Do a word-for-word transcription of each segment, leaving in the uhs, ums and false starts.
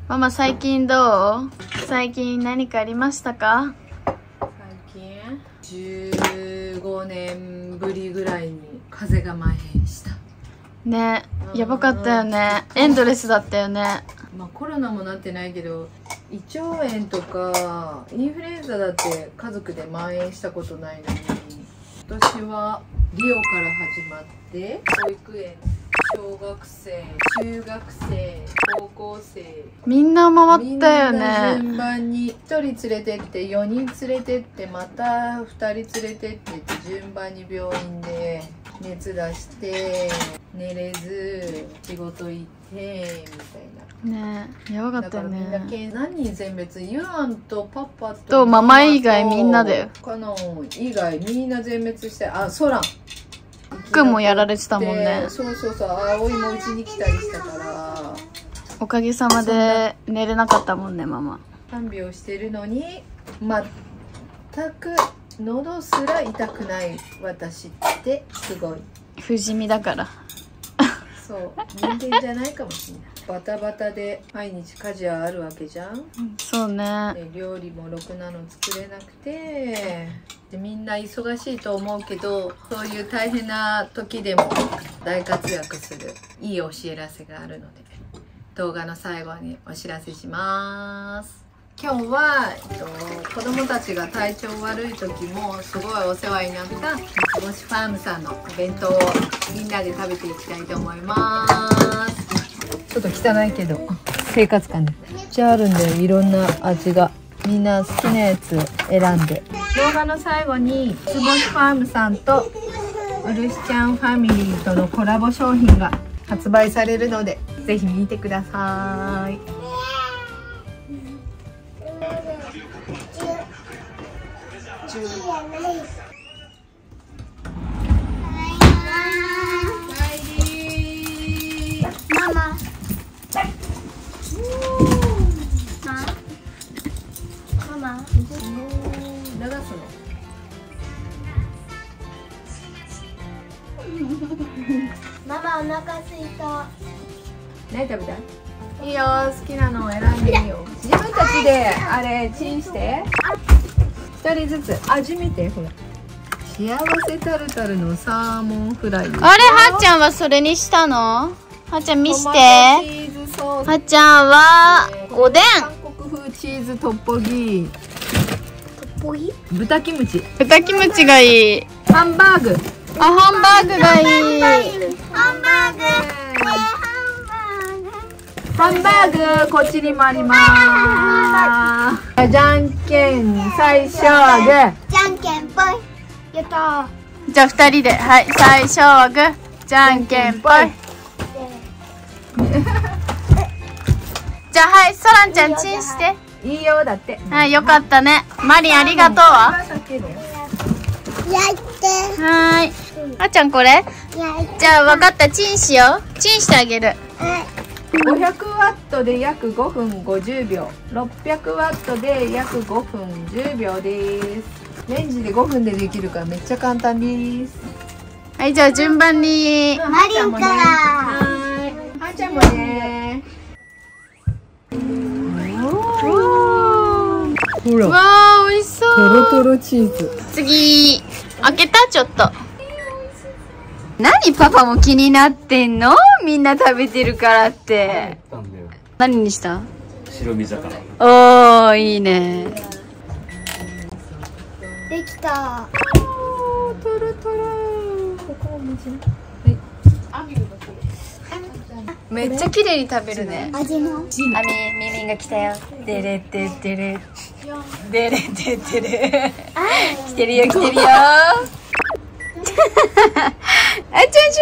ママ最近どう？最近何かありましたか？ 最近じゅうごねんぶりぐらいに風邪が蔓延したね。やばかったよね。エンドレスだったよね。 まあコロナもなってないけど胃腸炎とかインフルエンザだって家族で蔓延したことないのに、今年はリオから始まって保育園、小学生、中学生、高校生、 みんな回ったよみんな順ね。 番にひとり連れてってよにん連れてってまたふたり連れてって順番に病院で熱出して寝れず仕事行ってみたいな。 ねえ、やばかったよだからみんなね。 け何人全滅、ユアンとパパととママ以外みんなだよ。 カノン以外みんな全滅して、あ、ソランくんもやられてたもんね。 そうそうそう、葵もうちに来たりしたからおかげさまで寝れなかったもんね、ママ。 看病してるのに全く喉すら痛くない私ってすごい。 不死身だから。 そう人間じゃないかもしれない。バタバタで毎日家事はあるわけじゃん。 そうね。 で料理もろくなの作れなくてで、みんな忙しいと思うけど、そういう大変な時でも大活躍するいいお知らせがあるので、動画の最後にお知らせします。今日は、えっと、子供たちが体調悪い時もすごいお世話になった三つ星ファームさんのお弁当をみんなで食べていきたいと思います。ちょっと汚いけど生活感でめっちゃあるんで、いろんな味がみんな好きなやつ選んで。動画の最後に三つ星ファームさんとうるしちゃんファミリーとのコラボ商品が発売されるのでぜひ見てください。 ママ。ママ。 流すの。 ママお腹すいた。 何食べたい？いいよ、好きなのを選んでいいよ。自分たちであれチンして。一人ずつ味見て、ほら。幸せタルタルのサーモンフライ。 あれ、はっちゃんはそれにしたの？はっちゃん見して。はっちゃんはおでん。 韓国風チーズトッポギ。 トッポギ？ 豚キムチ。 豚キムチがいい。 ハンバーグ。 あ、ハンバーグがいい。 ハンバーグ。 ハンバーグこっちにもあります。じゃんけん最初はグー。 じゃんけんぽい。やったー。 じゃあ二人で、はい、最初はグー、じゃんけんぽい。じゃあはい、ソランちゃんチンして。 いいよだって。 はい、よかったね。マリンありがとうわ。 焼いて。 はーい。あっちゃんこれ？ 焼いて。 じゃあ分かった、チンしよう。チンしてあげる。 はい。 ごひゃくワットで約ごふんごじゅうびょう、ろっぴゃくワットで約ごふんじゅうびょうです。レンジでごふんでできるからめっちゃ簡単です。 はい、じゃあ順番に。 マリンから。 はい。はんちゃんもね。ほら。 わー、美味しそう。 トロトロチーズ。 次、開けた？ちょっと。何パパも気になってんの？みんな食べてるからって。何にした？ 白身魚。 おー、いいね。 できた。 おー、トロトロ。ここも水。はい。 めっちゃ綺麗に食べるね。 味も。 あみ、みみんが来たよ。でれってってれ。でれってってれ。来てるよ、来てるよ。あっちゃんす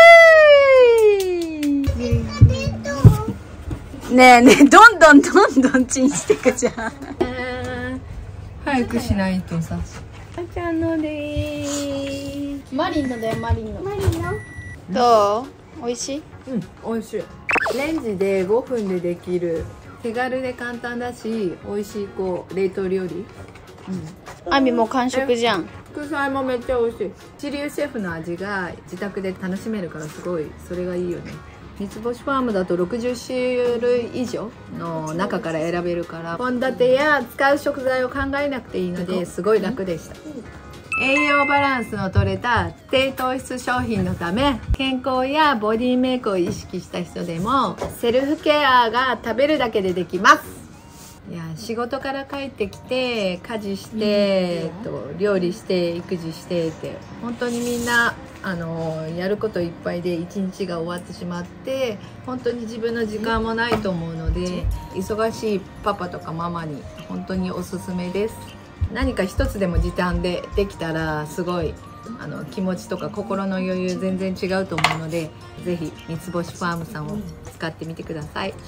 ごい。ねえねえ、どんどんどんどんチンしてくじゃん。 早くしないとさ。あちゃんのでーす。 マリンのだよ、マリンの。 マリンの。 どう？美味しい？ うん、美味しい。レンジでごふんでできる手軽で簡単だし美味しいこう冷凍料理。 うん。あみもう完食じゃん。 副菜もめっちゃ美味しい。一流シェフの味が自宅で楽しめるからすごいそれがいいよね。 三つ星ファームだとろくじゅっしゅるい以上の中から選べるから、献立や使う食材を考えなくていいのですごい楽でした。栄養バランスの取れた低糖質商品のため、健康やボディメイクを意識した人でもセルフケアが食べるだけでできます。いや、仕事から帰ってきて家事して、えっと、料理して育児してって本当にみんなあのやることいっぱいで一日が終わってしまって、本当に自分の時間もないと思うので、忙しいパパとかママに本当におすすめです。何か一つでも時短でできたらすごいあの気持ちとか心の余裕全然違うと思うので、ぜひ三つ星ファームさんを使ってみてください。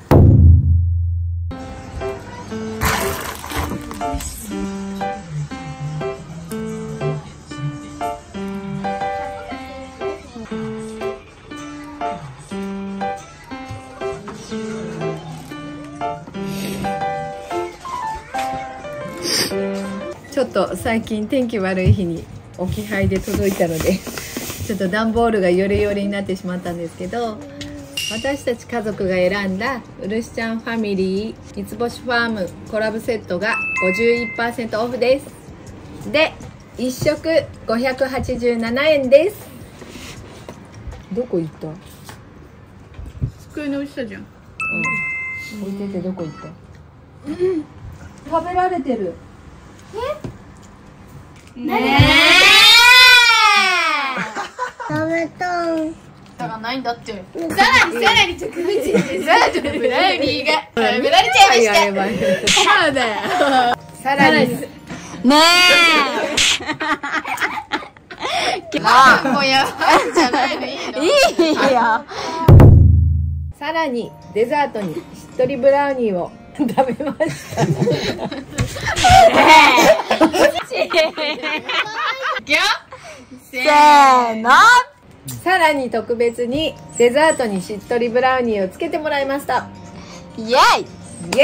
ちょっと最近天気悪い日に置き配で届いたのでちょっと段ボールがヨレヨレになってしまったんですけど、私たち家族が選んだうるしちゃんファミリー三つ星ファームコラボセットが ごじゅういちパーセント オフです。でいっしょくごひゃくはちじゅうななえんです。どこ行った？ 机の下じゃん。 うん、置いててどこ行った？うん、食べられてる。 えね食べたい。 だからないんだって。さらにさらに特別にデザートのブラウニーが食べられちゃいました。 そうだよ。さらにねえ。まあもうやばいんじゃないの？いいの？いいよ。 さらにデザートにしっとりブラウニーを食べました。 せーの。 さらに特別にデザートにしっとりブラウニーをつけてもらいました。 イエイイ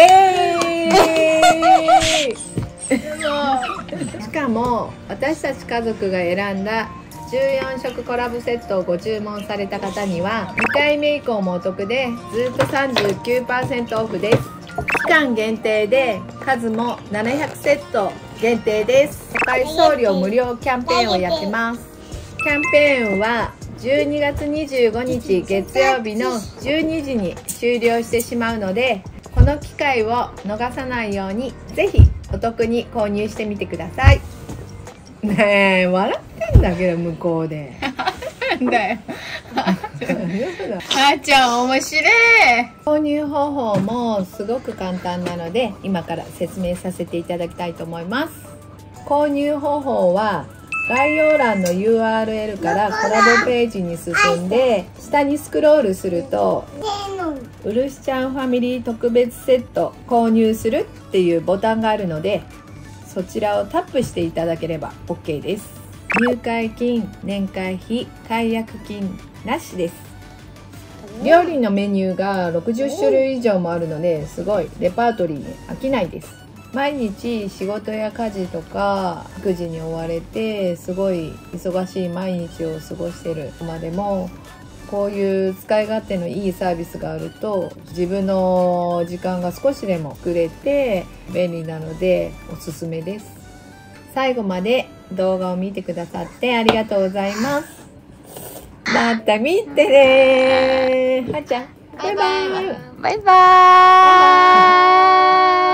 エーイしかも私たち家族が選んだじゅうよんしょくコラボセットをご注文された方にはにかいめ以降もお得でずっと さんじゅうきゅうパーセント オフです。期間限定で数もななひゃくセット限定です。初回送料無料キャンペーンをやってます。キャンペーンはじゅうにがつにじゅうごにち月曜日のじゅうにじに終了してしまうので、この機会を逃さないようにぜひお得に購入してみてください。ねえ、笑ってんだけど向こうで。 なんだよ。あーちゃん面白い。 購入方法もすごく簡単なので今から説明させていただきたいと思います。購入方法は概要欄の ユーアールエル からコラボページに進んで下にスクロールするとうるしちゃんファミリー特別セット購入するっていうボタンがあるので、そちらをタップしていただければ オーケー です。入会金、年会費、解約金なしです。料理のメニューがろくじゅっしゅるい以上もあるのですごいレパートリーに飽きないです。毎日仕事や家事とか育児に追われてすごい忙しい毎日を過ごしてるまでも、こういう使い勝手のいいサービスがあると自分の時間が少しでもくれて便利なのでおすすめです。最後まで動画を見てくださってありがとうございます。また見てねー。はーちゃんバイバイ。 バイバーイ。